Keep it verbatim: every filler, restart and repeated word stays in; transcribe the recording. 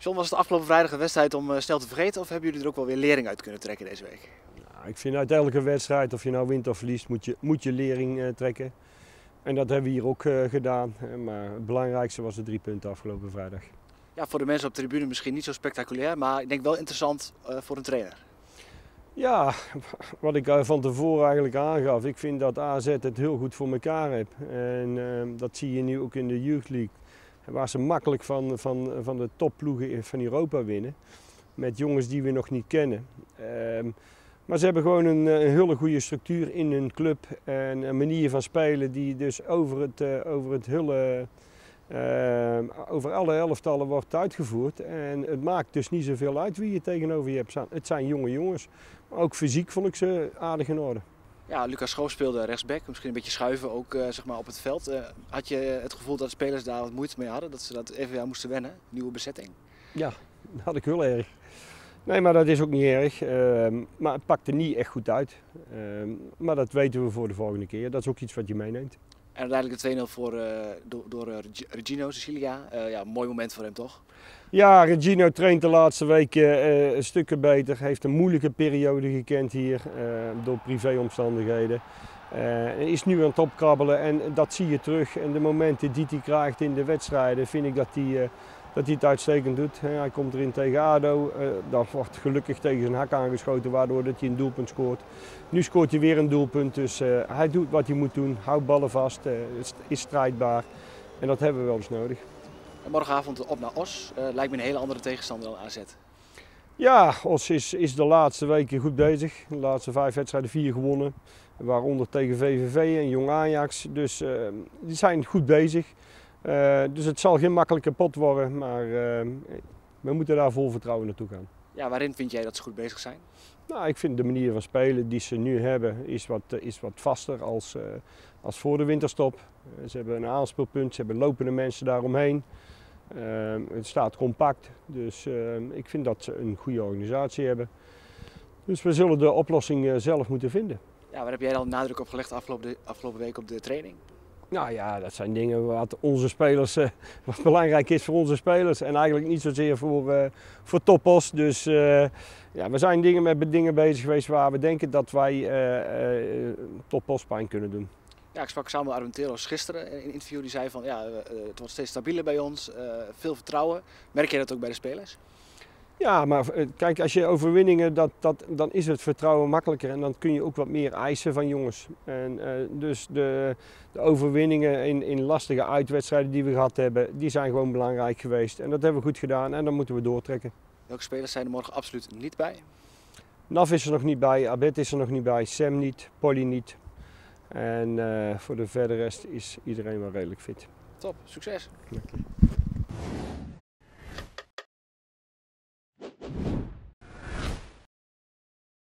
John, was het afgelopen vrijdag een wedstrijd om uh, snel te vergeten of hebben jullie er ook wel weer lering uit kunnen trekken deze week? Nou, ik vind uit elke wedstrijd, of je nou wint of verliest, moet je, moet je lering uh, trekken. En dat hebben we hier ook uh, gedaan. Maar het belangrijkste was de drie punten afgelopen vrijdag. Ja, voor de mensen op de tribune misschien niet zo spectaculair, maar ik denk wel interessant uh, voor een trainer. Ja, wat ik uh, van tevoren eigenlijk aangaf. Ik vind dat A Z het heel goed voor elkaar heeft. En uh, dat zie je nu ook in de Youth League. Waar ze makkelijk van, van, van de topploegen van Europa winnen. Met jongens die we nog niet kennen. Um, maar ze hebben gewoon een, een hele goede structuur in hun club. En een manier van spelen die dus over het, uh, over het hele, uh, over alle elftallen wordt uitgevoerd. En het maakt dus niet zoveel uit wie je tegenover je hebt staan. Het zijn jonge jongens. Maar ook fysiek vond ik ze aardig in orde. Ja, Lucas Schoof speelde rechtsback, misschien een beetje schuiven ook uh, zeg maar op het veld. Uh, had je het gevoel dat de spelers daar wat moeite mee hadden, dat ze dat even aan moesten wennen, nieuwe bezetting? Ja, dat had ik heel erg. Nee, maar dat is ook niet erg. Uh, maar het pakte niet echt goed uit. Uh, maar dat weten we voor de volgende keer. Dat is ook iets wat je meeneemt. En uiteindelijk de twee nul voor, uh, door, door uh, Regino Sicilia. Uh, ja, een mooi moment voor hem toch? Ja, Regino traint de laatste weken uh, een stukje beter. Heeft een moeilijke periode gekend hier uh, door privéomstandigheden. Uh, is nu aan het opkrabbelen en dat zie je terug. En de momenten die hij krijgt in de wedstrijden vind ik dat hij, uh, dat hij het uitstekend doet. Uh, hij komt erin tegen ADO, uh, dan wordt gelukkig tegen zijn hak aangeschoten waardoor dat hij een doelpunt scoort. Nu scoort hij weer een doelpunt, dus uh, hij doet wat hij moet doen. Houdt ballen vast, uh, is strijdbaar en dat hebben we wel eens nodig. En morgenavond op naar Os, uh, lijkt me een hele andere tegenstander dan A Z. Ja, Os is, is de laatste weken goed bezig. De laatste vijf wedstrijden vier gewonnen. Waaronder tegen V V V en Jong Ajax. Dus uh, die zijn goed bezig. Uh, dus het zal geen makkelijke pot worden, maar uh, we moeten daar vol vertrouwen naartoe gaan. Ja, waarin vind jij dat ze goed bezig zijn? Nou, ik vind de manier van spelen die ze nu hebben is wat, is wat vaster als, uh, als voor de winterstop. Uh, ze hebben een aanspeelpunt, ze hebben lopende mensen daaromheen. Uh, het staat compact, dus uh, ik vind dat ze een goede organisatie hebben. Dus we zullen de oplossing uh, zelf moeten vinden. Ja, waar heb jij dan nadruk op gelegd afgelopen, de, afgelopen week op de training? Nou ja, dat zijn dingen wat onze spelers, uh, wat belangrijk is voor onze spelers en eigenlijk niet zozeer voor, uh, voor toppos. Dus uh, ja, we zijn dingen met dingen bezig geweest waar we denken dat wij uh, uh, toppos pijn kunnen doen. Ja, ik sprak Samuel Armenteros gisteren in een interview. Die zei van ja, uh, het wordt steeds stabieler bij ons, uh, veel vertrouwen. Merk je dat ook bij de spelers? Ja, maar kijk, als je overwinningen, dat, dat, dan is het vertrouwen makkelijker en dan kun je ook wat meer eisen van jongens. En, uh, dus de, de overwinningen in, in lastige uitwedstrijden die we gehad hebben, die zijn gewoon belangrijk geweest. En dat hebben we goed gedaan en dan moeten we doortrekken. Welke spelers zijn er morgen absoluut niet bij? Naf is er nog niet bij, Abed is er nog niet bij, Sam niet, Polly niet. En uh, voor de verder rest is iedereen wel redelijk fit. Top, succes! Dank je.